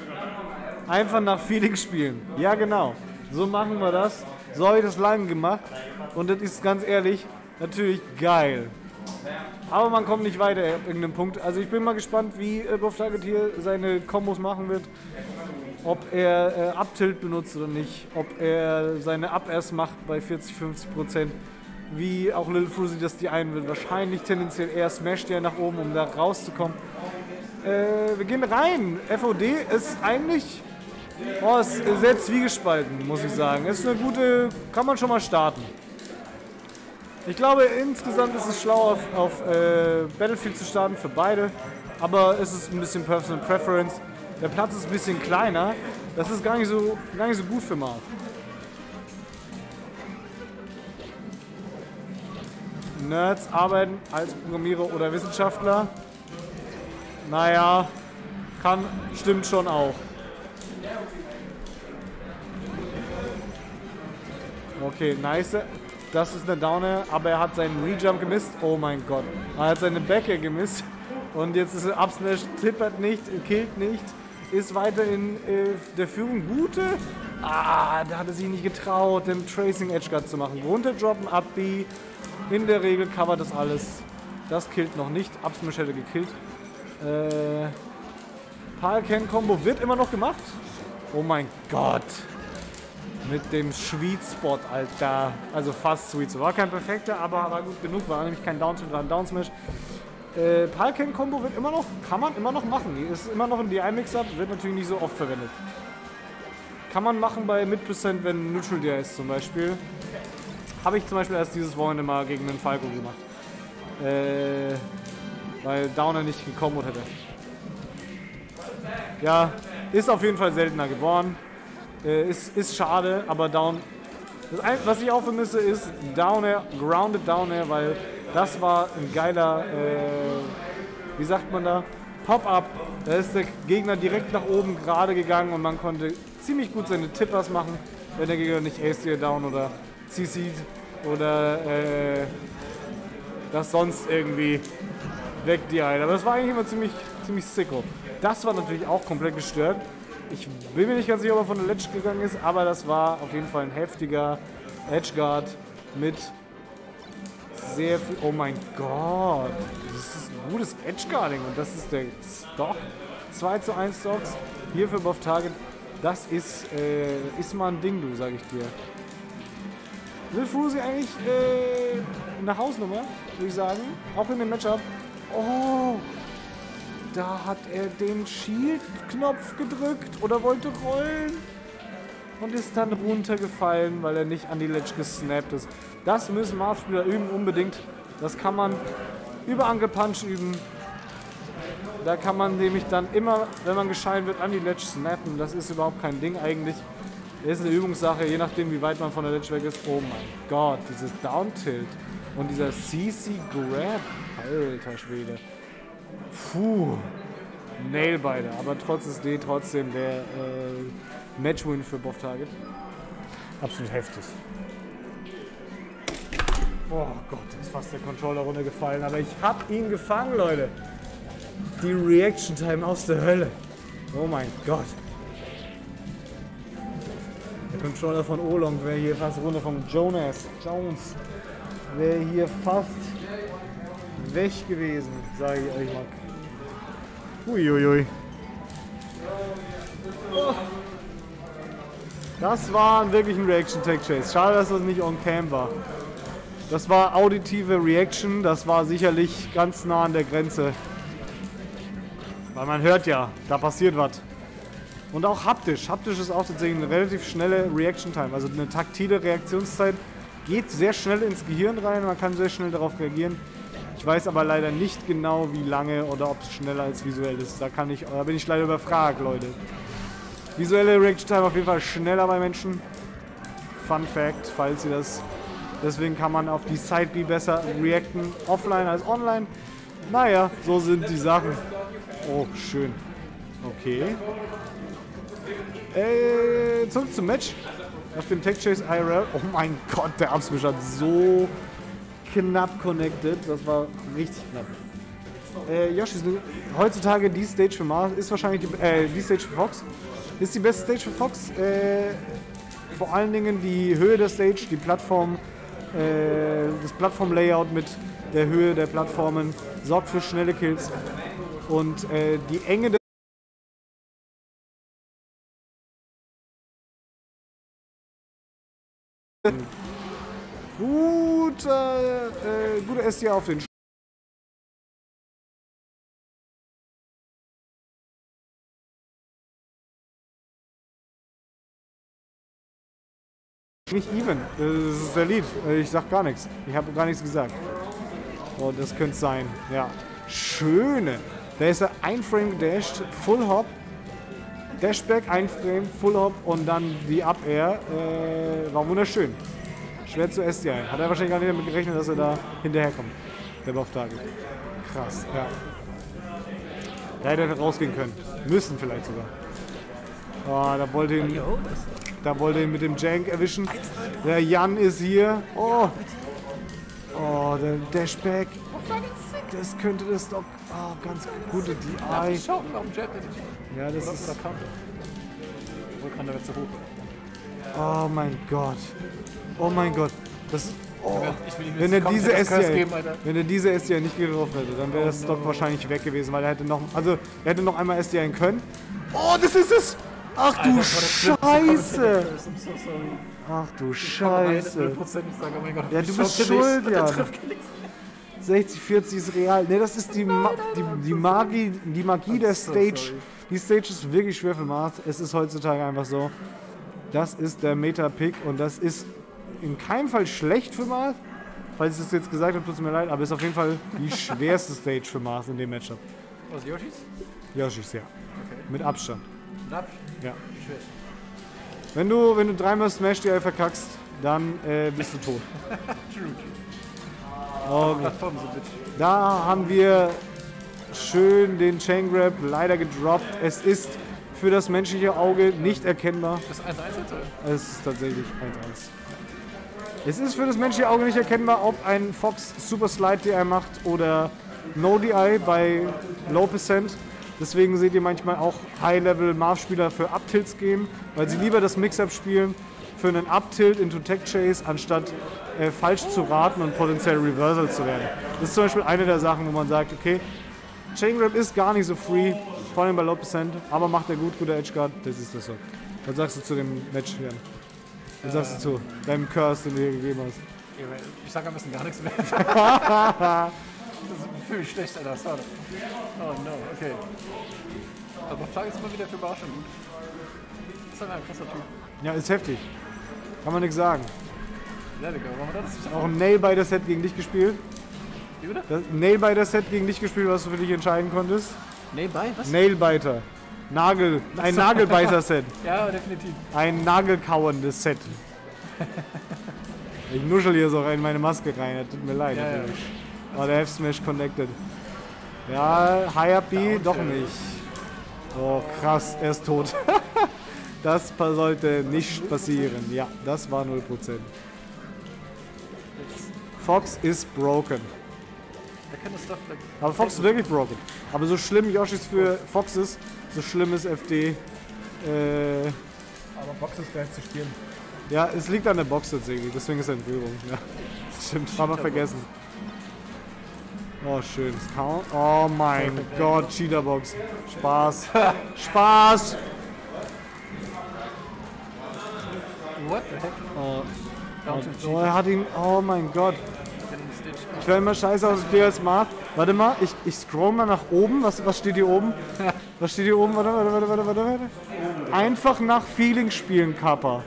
Einfach nach Feeling spielen. Ja, genau. So machen wir das. So habe ich das lange gemacht. Und das ist ganz ehrlich natürlich geil. Aber man kommt nicht weiter ab irgendeinem Punkt. Also ich bin mal gespannt, wie Buff Target hier seine Kombos machen wird. Ob er Up-Tilt benutzt oder nicht. Ob er seine Up-Airs macht bei 40-50%. Wie auch Lil Fruzy das die einen will. Wahrscheinlich tendenziell eher smasht er nach oben, um da rauszukommen. Wir gehen rein. FOD ist eigentlich... Oh, ist sehr zwiegespalten, muss ich sagen. Ist eine gute... Kann man schon mal starten. Ich glaube, insgesamt ist es schlau, auf Battlefield zu starten für beide. Aber es ist ein bisschen Personal Preference. Der Platz ist ein bisschen kleiner. Das ist gar nicht so gut für Marv. Nerds arbeiten als Programmierer oder Wissenschaftler. Naja, stimmt schon auch. Okay, nice. Das ist eine Downer, aber er hat seinen Rejump gemisst. Oh mein Gott. Er hat seine Backe gemisst. Und jetzt ist er Upsmash, tippert nicht, killt nicht. Ist weiter in der Führung. Gute. Da hat er sich nicht getraut, den Tracing Edge Guard zu machen. Runterdroppen, Up B. In der Regel covert das alles. Das killt noch nicht. Upsmash hätte gekillt. Pal-Can-Kombo wird immer noch gemacht. Oh mein Gott. Mit dem Sweet Spot, Alter. Also fast Sweet Spot. War kein perfekter, aber war gut genug. War nämlich kein Down-Tilt, war ein Down-Smash. Pal-Can-Kombo wird immer noch, kann man immer noch machen. Ist immer noch ein DI-Mix-Up, wird natürlich nicht so oft verwendet. Kann man machen bei Mid-Percent, wenn Neutral DI ist zum Beispiel. Habe ich zum Beispiel erst dieses Wochenende mal gegen einen Falco gemacht. Weil Downer nicht gekommen hätte. Ja, ist auf jeden Fall seltener geworden. Ist schade, aber Down. Was ich auch vermisse, ist Downer, Grounded Downer, weil das war ein geiler, wie sagt man da, Pop-Up. Da ist der Gegner direkt nach oben gerade gegangen und man konnte ziemlich gut seine Tippers machen, wenn der Gegner nicht Ace Down oder CC'd oder das sonst irgendwie weg-DI. Aber das war eigentlich immer ziemlich sicko. Das war natürlich auch komplett gestört. Ich bin mir nicht ganz sicher, ob er von der Ledge gegangen ist, aber das war auf jeden Fall ein heftiger Edgeguard mit sehr viel... Oh mein Gott, das ist ein gutes Edgeguarding und das ist der Stock. 2:1 Stocks hier für Buff Target. Das ist mal ein Ding, du, sag ich dir. Lil Fruzy eigentlich eine Hausnummer, würde ich sagen. Auch in dem Matchup. Oh, da hat er den Shield-Knopf gedrückt oder wollte rollen und ist dann runtergefallen, weil er nicht an die Ledge gesnappt ist. Das müssen Marv-Spieler üben, unbedingt. Das kann man über Uncle Punch üben. Da kann man nämlich dann immer, wenn man geschallen wird, an die Ledge snappen. Das ist überhaupt kein Ding eigentlich. Das ist eine Übungssache, je nachdem, wie weit man von der Ledge weg ist. Oh mein Gott, dieses Down-Tilt und dieser CC-Grab. Alter Schwede. Puh. Nailbiter, aber trotzdem der Matchwin für Buff Target. Absolut heftig. Oh Gott, ist fast der Controller runtergefallen, aber ich hab ihn gefangen, Leute. Die Reaction Time aus der Hölle. Oh mein Gott. Der Controller von Olong wäre hier fast runter von Jones. Wäre hier fast weg gewesen, sage ich euch mal. Uiuiui. Oh. Das war wirklich ein Reaction-Tech-Chase. Schade, dass das nicht on cam war. Das war auditive Reaction, das war sicherlich ganz nah an der Grenze. Weil man hört ja, da passiert was. Und auch haptisch. Haptisch ist auch tatsächlich eine relativ schnelle Reaction-Time. Also eine taktile Reaktionszeit geht sehr schnell ins Gehirn rein, man kann sehr schnell darauf reagieren. Ich weiß aber leider nicht genau, wie lange oder ob es schneller als visuell ist. Da bin ich leider überfragt, Leute. Visuelle Reaction Time auf jeden Fall schneller bei Menschen. Fun Fact, falls ihr das... Deswegen kann man auf die Side B besser reacten, offline als online. Naja, so sind die Sachen. Oh, schön. Okay. Zurück zum Match. Nach dem Tech Chase IRL. Oh mein Gott, der Upsmash hat so knapp connected. Das war richtig knapp. Yoshi, heutzutage die Stage für Mars ist wahrscheinlich die Stage für Fox. Ist die beste Stage für Fox. Vor allen Dingen die Höhe der Stage, die Plattform, das Plattform-Layout mit der Höhe der Plattformen sorgt für schnelle Kills. Und die Enge der gute SDR auf den Nicht even, das ist der Lead. Ich sag gar nichts. Ich habe gar nichts gesagt. Oh, das könnte es sein. Ja. Schöne. Da ist er ein Frame gedasht, Full Hop, Dashback, ein Frame, Full Hop und dann die Up Air. War wunderschön. Schwer zu SDI. Hat er wahrscheinlich gar nicht damit gerechnet, dass er da hinterherkommt. Der Buff Target. Krass, ja. Da hätte er rausgehen können. Müssen vielleicht sogar. Oh, da wollte ihn mit dem Jank erwischen. Der Jan ist hier. Oh, der Dashback. Das könnte das doch. Oh, ganz gute DI. Ja, das ist. Oh mein Gott. Oh mein Gott. Das ist. Oh. Wenn er diese SDI nicht getroffen hätte, dann wäre das Stock wahrscheinlich weg gewesen, weil er hätte noch einmal SDI können. Oh, das ist es! Ach du Scheiße! Ach du Scheiße! Ja, du bist schuld, ja. 60-40 ist real. Ne, das ist die Magie der Stage. Die Stage ist wirklich schwer für Mars. Es ist heutzutage einfach so. Das ist der Meta-Pick und das ist in keinem Fall schlecht für Mars. Falls ich das jetzt gesagt habe, tut es mir leid, aber es ist auf jeden Fall die schwerste Stage für Mars in dem Matchup. Was, Yoshis? Yoshis, ja. Okay. Mit Abstand. Mit Abstand? Ja. Wenn du dreimal Smash DI verkackst, dann bist du tot. Okay. Da haben wir schön den Chain Grab leider gedroppt. Es ist für das menschliche Auge nicht erkennbar. Das ist 1-1 jetzt, oder? Es ist tatsächlich 1-1. Es ist für das menschliche Auge nicht erkennbar, ob ein Fox Super Slide DI macht oder No DI bei Low Percent. Deswegen seht ihr manchmal auch High-Level-Marv-Spieler für Up-Tilts gehen, weil sie lieber das Mix-Up spielen für einen Up-Tilt into Tech-Chase, anstatt falsch zu raten und potenziell Reversal zu werden. Das ist zum Beispiel eine der Sachen, wo man sagt, okay, Chain Grab ist gar nicht so free, vor allem bei Low Percent, aber macht er gut, guter Edgeguard, das ist das so. Was sagst du zu dem Match, Jan? Was sagst du zu deinem Curse, den du hier gegeben hast? Ich sag am besten gar nichts mehr. Das fühle mich schlecht, Alter, sorry. Oh no, okay. Aber Frage ist immer wieder für Bar schon gut. Das ist halt ein krasser Typ. Ja, ist heftig. Kann man nichts sagen. Ja, Digga, warum das? Auch ein Nailbiter-Set gegen dich gespielt. Wie bitte? Nailbiter-Set gegen dich gespielt, was du für dich entscheiden konntest. Nailbiter? Was? Nailbiter. Ein Nagelbeißer-Set. Ja, definitiv. Ein nagelkauendes Set. Ich nuschel hier so in meine Maske rein, das tut mir leid. Ja, natürlich. Oh, der F-Smash connected. Ja, High B doch nicht. Oh, krass, er ist tot. Das sollte nicht passieren. Ja, das war 0%. Fox ist broken. Aber Fox ist wirklich broken. Aber so schlimm Yoshis für Fox ist, so schlimm ist FD. Aber Box ist geil zu spielen. Ja, es liegt an der Box tatsächlich, deswegen ist er in Führung. Ja, stimmt, haben wir vergessen. Oh, schön. Oh mein Gott, Cheaterbox. Spaß. Spaß! What the heck? Oh, er hat ihn. Oh mein Gott. Ich wäre immer scheiße aus dem als macht. Warte mal, ich scroll mal nach oben. Was steht hier oben? Was steht hier oben? Warte. Einfach nach Feeling spielen, Kappa.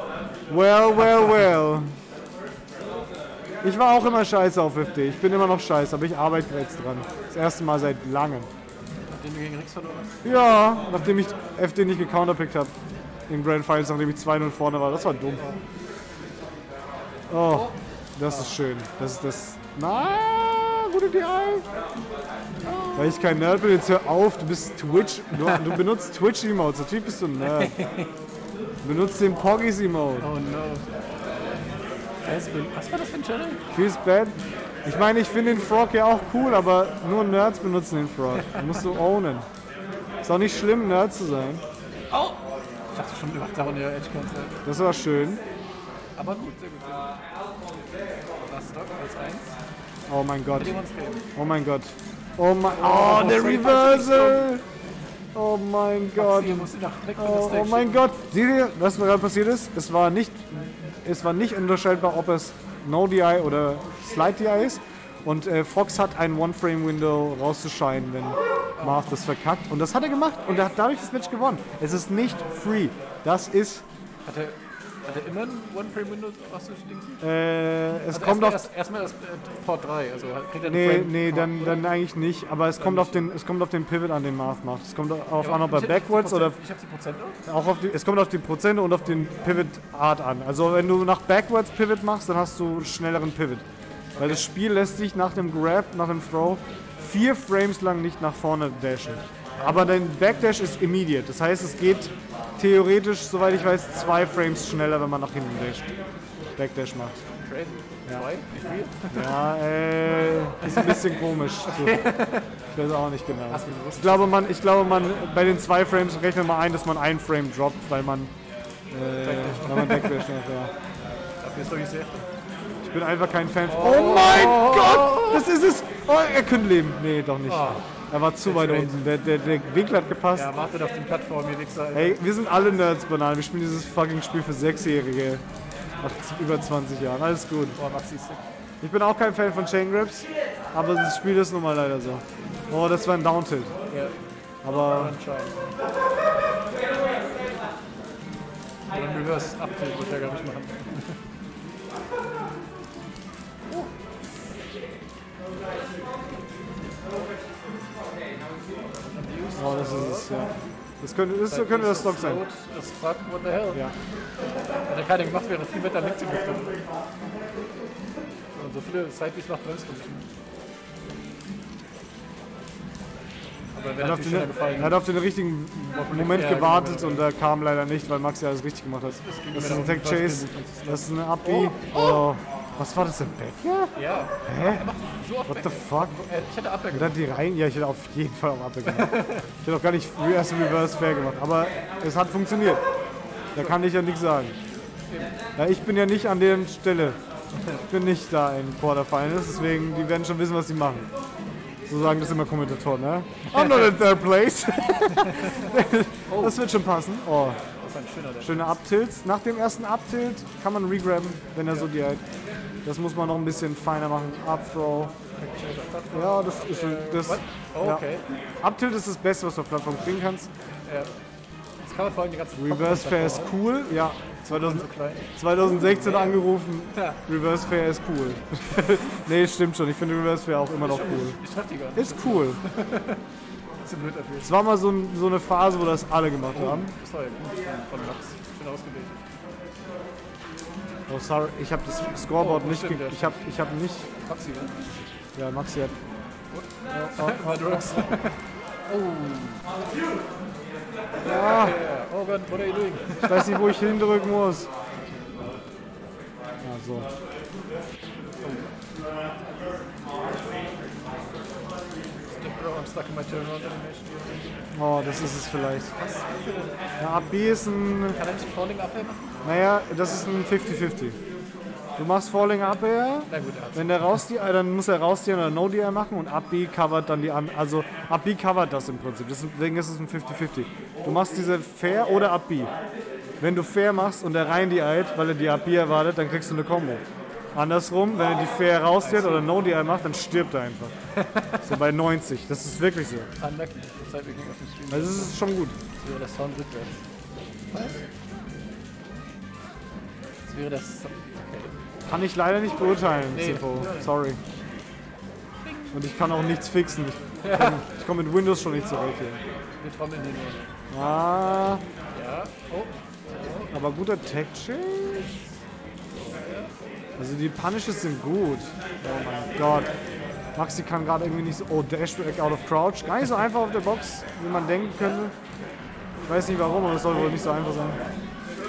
Well. Ich war auch immer scheiße auf FD. Ich bin immer noch scheiße, aber ich arbeite jetzt dran. Das erste Mal seit langem. Nachdem du gegen Rix verloren hast? Ja, nachdem ich FD nicht gecounterpickt habe. In Grand Finals, nachdem ich 2-0 vorne war. Das war dumm. Oh, das ist schön. Das ist das. Na, gute DI. Weil ich kein Nerd bin, jetzt hör auf. Du bist Twitch. Du benutzt Twitch-Emotes. So Typ bist du ein Nerd. Du benutzt den Poggys-Emote. Oh no. Was war das für ein Channel? Feels bad. Ich meine, ich finde den Frog ja auch cool, aber nur Nerds benutzen den Frog. Den musst du ownen. Ist auch nicht schlimm, Nerd zu sein. Oh! Ich dachte schon, du machst da eine Edge-Cancel. Das war schön. Aber gut, sehr gut. Last Stock als 1. Oh mein Gott. Demon's Game. Oh mein Gott. Oh, der Reversal! Oh mein Gott. Hier musst du nach weg von der Oh Stage. mein Gott. Seht ihr, was gerade passiert ist? Es war nicht unterscheidbar, ob es No-DI oder Slide-DI ist. Und Fox hat ein One-Frame-Window rauszuscheinen, wenn Marth das verkackt. Und das hat er gemacht und er hat dadurch das Match gewonnen. Es ist nicht free. Das ist... Hat er immer ein One-Frame-Window auszuschließen? es kommt auf... Erstmal das Port 3, also kriegt er einen Nee, Frame. dann eigentlich nicht. Aber es kommt auf den Pivot an, den Marth macht. Es kommt auf an, ob er backwards oder... Ich hab die Prozente. Auch es kommt auf die Prozente und auf den Pivot-Art an. Also wenn du nach backwards Pivot machst, dann hast du einen schnelleren Pivot. Weil das Spiel lässt sich nach dem Grab, nach dem Throw 4 Frames lang nicht nach vorne dashen. Aber dein Backdash ist immediate. Das heißt, es geht theoretisch, soweit ich weiß, 2 Frames schneller, wenn man nach hinten dasht. Backdash macht. Trade? 2? Nicht 4? Ja, ist ein bisschen komisch. So. Ich weiß auch nicht genau. Ich glaube, man bei den 2 Frames rechnet man ein, dass man ein Frame droppt, weil man Backdash macht. Ja. Dafür ist doch nicht sehr. Ich bin einfach kein Fan. Oh mein Gott! Das ist es! Oh, er könnte leben. Nee, doch nicht. Er war zu weit unten. Der Winkel hat gepasst. Ja, wartet auf den Plattform, ihr Wichser. Hey, wir sind alle Nerds, Bananen. Wir spielen dieses fucking Spiel für 6-Jährige. Nach über 20 Jahren. Alles gut. Boah, Maxi ist sick. Ich bin auch kein Fan von Chain Grips, aber das Spiel ist nun mal leider so. Oh, das war ein Down-Tilt. Ja, Aber anscheinend. Oder ein Reverse-Uptilt wird er, glaube ich, machen. oh, das ist es, ja. Das könnte das Stock sein. Das fragt, what the hell? Ja. Hat er keiner gemacht, wäre viel weiter weggedrückt. Und so viele Sideways macht bremst du nicht. Aber wenn hat schneller gefallen. Er hat auf den richtigen Moment gewartet und er kam leider nicht, weil Maxi alles richtig gemacht hat. Das ist ein Tech Chase, das ist eine Up-B. Oh. Was war das denn? Back? Ja. Hä? Er macht so oft What the fuck? Ich hätte Abwehr Und gemacht. dann die Reihen, ja, ich hätte auf jeden Fall auch Abwehr gemacht. Ich hätte auch gar nicht erst Reverse Fair gemacht, aber es hat funktioniert. Da kann ich ja nichts sagen. Ja, ich bin ja nicht an der Stelle. Ich bin nicht da in Quarterfinals, deswegen, die werden schon wissen, was sie machen. So sagen das immer Kommentatoren, ne? I'm not in third place. Das wird schon passen. Oh, Das ist ein schöner der. schöne Up-Tilts. Nach dem ersten Up-Tilt kann man regrabben, wenn er so die halt. Das muss man noch ein bisschen feiner machen. Up-Throw. Ja, das ist das. Oh, Ja. okay. Up-Tilt ist das Beste, was du auf der Plattform kriegen kannst. Ja. Das kann man vor allem die ganze Reverse Fair ist cool. Ja, so klein. 2016 angerufen. Ja. Reverse Fair ist cool. Nee, stimmt schon. Ich finde Reverse Fair auch immer noch cool. Ich treffe die gar nicht. Ist cool. Zu blöd dafür. Es war mal so eine Phase, wo das alle gemacht haben. Das war ja gut von Max. Schön ausgewählt. Oh, sorry, ich habe das Scoreboard Oh, nicht stimmt, ich habe nicht. Maxi, ne? Ja, Maxi hat. Mal Drugs. Ja, Oh Gott, what are you doing? ich weiß nicht, wo ich hindrücken muss. Ja, so. Bro, I'm stuck in my turnaround animation. Oh, das ist es vielleicht. Ja, AB ist ein. Kann er nicht Falling Upper machen? Naja, das ist ein 50-50. Du machst Falling Up Air, Na gut, er hat's. wenn der dann muss er rausdieren oder No DI machen und Up B covert dann die an. Also Up B covert das im Prinzip. Deswegen ist es ein 50-50. Du machst diese Fair oder Up B. Wenn du Fair machst und der rein die weil er die Up B erwartet, dann kriegst du eine Combo. Andersrum, wenn er die Fair rausdiert oder No DI macht, dann stirbt er einfach. So bei 90. Das ist wirklich so. Unlucky. Seit wir gegen auf dem Stream. Also es ist schon gut. Das wäre das Sound rückwärts. Was? Das wäre das. Okay. Kann ich leider nicht beurteilen, Nee. CFO. Sorry. Und ich kann auch nichts fixen. Ich komme mit Windows schon nicht zurecht hier. Wir trommeln hier nur. Ah, Ja. Oh. aber guter Tech Chase. Also die Punishes sind gut. Oh mein Gott. Maxi kann gerade irgendwie nicht so. Oh, Dashback out of Crouch. Gar nicht so einfach auf der Box, wie man denken könnte. Ich weiß nicht warum, aber es soll wohl nicht so einfach sein.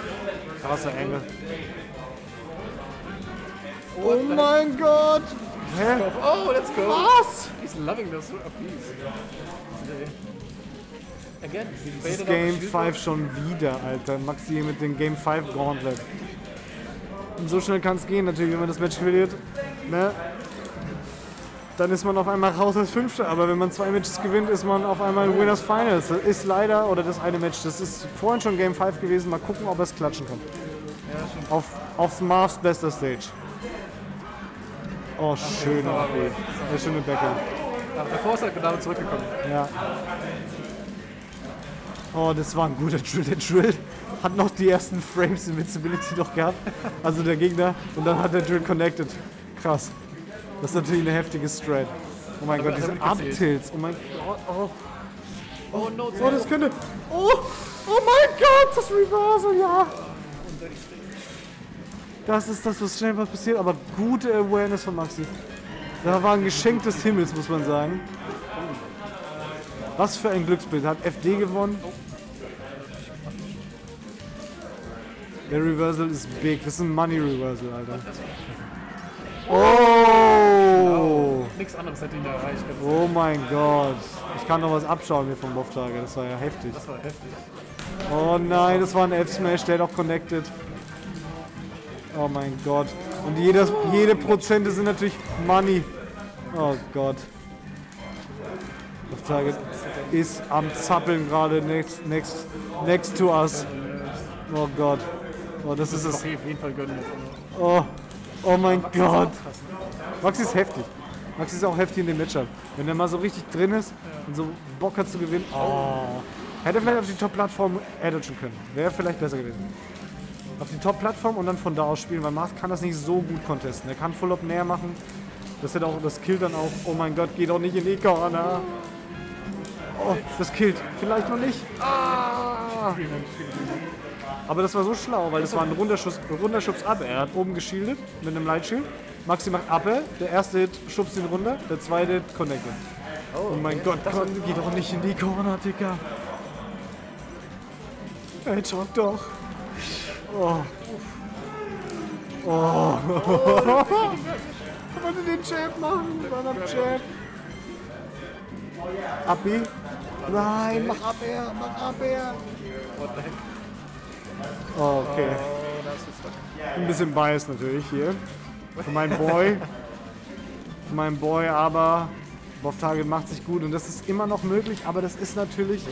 Krasser Engel. Oh mein Gott! Hä? Oh, let's go. Was? He's loving this piece. Again, he Das baited ist out the Game shield 5 schon wieder, Alter. Maxi hier mit dem Game 5 Gauntlet. Und so schnell kann es gehen, natürlich, wenn man das Match verliert. Ne? Dann ist man auf einmal raus als Fünfter. Aber wenn man 2 Matches gewinnt, ist man auf einmal in Winners Finals. Das ist leider, oder das eine Match, das ist vorhin schon Game 5 gewesen. Mal gucken, ob er es klatschen kann. Ja, Auf Marvs bester Stage. Oh, schöne AP. Eine schöne Backhand. aber davor ist er genau zurückgekommen. Ja. Oh, das war ein guter Drill. Der Drill hat noch die ersten Frames Invincibility noch gehabt. Also der Gegner. Und dann hat der Drill connected. Krass. Das ist natürlich eine heftige Strat. Oh mein Gott, diese Up-Tilts. Oh mein Gott. Oh, Oh no, oh, das könnte... Oh, oh mein Gott, das Reversal, ja. Das ist das, was schnell was passiert. Aber gute Awareness von Maxi. Da war ein Geschenk des Himmels, muss man sagen. Was für ein Glücksbild. Hat FD gewonnen. Der Reversal ist big. Das ist ein Money Reversal, Alter. Oh! Nichts anderes hätte ihn erreicht. Oh mein Gott. Ich kann noch was abschauen hier vom Boff-Tage. Das war ja heftig. Das war heftig. Oh nein, das war ein F-Smash. Der hat auch connected. Oh mein Gott. Und jede Prozente sind natürlich Money. Oh Gott. Boff-Tage ist am Zappeln gerade next to us. Oh Gott. Oh, das ist es. Auf jeden Fall gönnen. Oh, oh mein Gott. Maxi ist heftig. Maxi ist auch heftig in dem Matchup. Wenn er mal so richtig drin ist und so Bock hat zu gewinnen. Oh. Hätte er vielleicht auf die Top-Plattform edgen können. Wäre vielleicht besser gewesen. Auf die Top-Plattform und dann von da aus spielen, weil Marv kann das nicht so gut contesten. Er kann Full-Up näher machen. Das killt dann auch. Oh mein Gott, geht auch nicht in die Corner. Oh, das killt. Vielleicht noch nicht. Ah. Aber das war so schlau, weil das war ein runder Schubs ab. Er hat oben geschildet mit einem Lightshield. Maxi macht Upper, der erste Hit schubst ihn runter, der zweite Hit connected. Oh mein Gott, geht doch nicht in die Corner, Dicker. Hedgehog doch. Oh. Oh. Wollte den Jab machen, war am Jab. Abi? Nein, mach Abwehr, mach Abwehr. What the heck? Oh, okay. Oh, das ist doch. Ein bisschen biased natürlich hier. Für meinen Boy. Für meinen Boy, aber Boff Target macht sich gut und das ist immer noch möglich, aber das ist natürlich,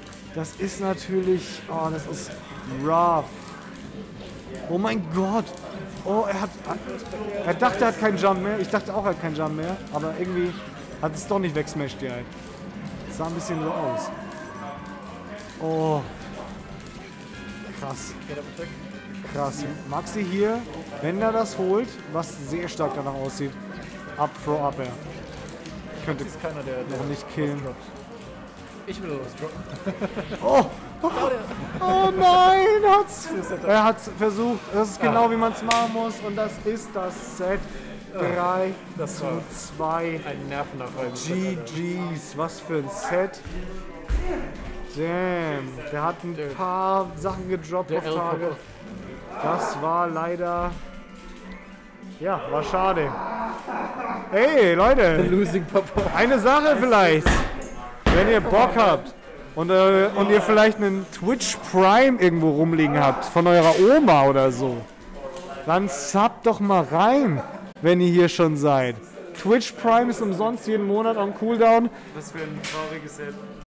oh, das ist rough. Oh mein Gott. Oh, er dachte, er hat keinen Jump mehr. Ich dachte auch, er hat keinen Jump mehr, aber irgendwie hat es doch nicht wegsmashed, die halt. Sah ein bisschen so aus. Oh. Krass. Krass. Maxi hier, wenn er das holt, was sehr stark danach aussieht, up, throw up air. Könnte ist keiner, der noch nicht killen. Ich will was droppen. Oh! Oh nein! Er hat's versucht. Das ist genau wie man es machen muss. Und das ist das Set 3 zu 2. Ein Nervenabfall. GG's. Was für ein Set. Damn. Der hat ein paar Sachen gedroppt auf Tage. Das war leider... Ja, war schade. Hey, Leute. Losing Papa. Eine Sache vielleicht. Wenn ihr Bock habt und ihr vielleicht einen Twitch Prime irgendwo rumliegen habt, von eurer Oma oder so, dann subbt doch mal rein, wenn ihr hier schon seid. Twitch Prime ist umsonst jeden Monat on Cooldown. Was für ein trauriges Set.